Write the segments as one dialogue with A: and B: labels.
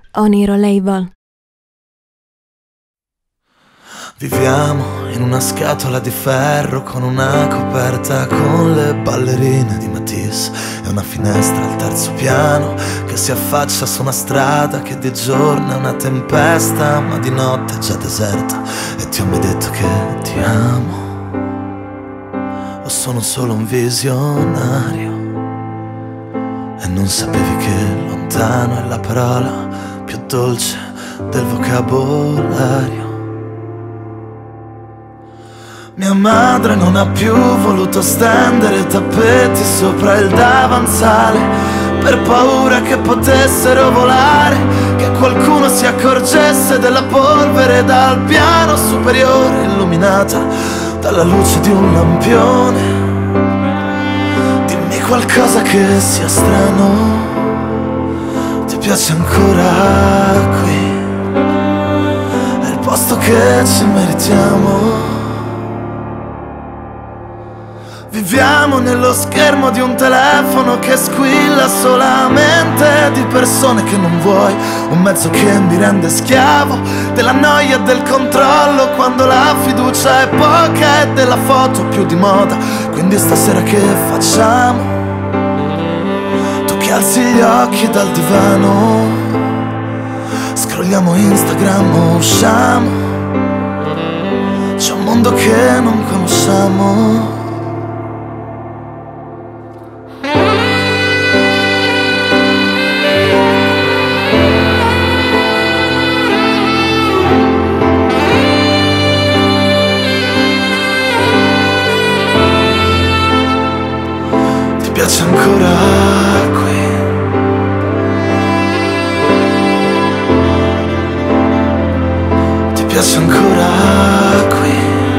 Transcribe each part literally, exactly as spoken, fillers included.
A: Oniro Label.
B: Viviamo in una scatola di ferro con una coperta con le ballerine di Matisse e una finestra al terzo piano che si affaccia su una strada che di giorno è una tempesta ma di notte è già deserta. E ti ho mai detto che ti amo o sono solo un visionario? E non sapevi che lontano è la parola più dolce del vocabolario. Mia madre non ha più voluto stendere tappeti sopra il davanzale per paura che potessero volare, che qualcuno si accorgesse della polvere dal piano superiore illuminata dalla luce di un lampione. Dimmi qualcosa che sia strano, ti piace ancora qui? È il posto che ci meritiamo. Viviamo nello schermo di un telefono che squilla solamente di persone che non vuoi, un mezzo che mi rende schiavo della noia e del controllo quando la fiducia è poca e della foto più di moda. Quindi stasera che facciamo? Tu che alzi gli occhi dal divano, scrolliamo Instagram o usciamo? C'è un mondo che non conosciamo. Ti piace ancora qui? Ti piace ancora qui?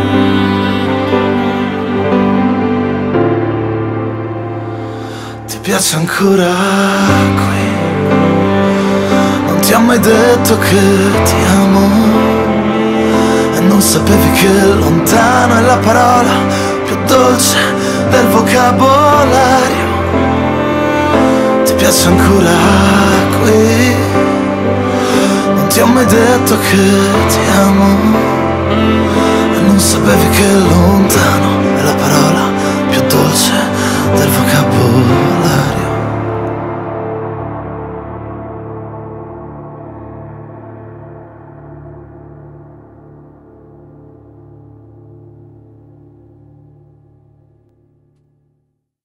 B: Ti piace ancora qui? Non ti ho mai detto che ti amo e non sapevi che lontano è la parola più dolce del vocabolario. Ti piace ancora qui? Non ti ho mai detto che ti amo e non sapevi che lontano è la parola più dolce del vocabolario.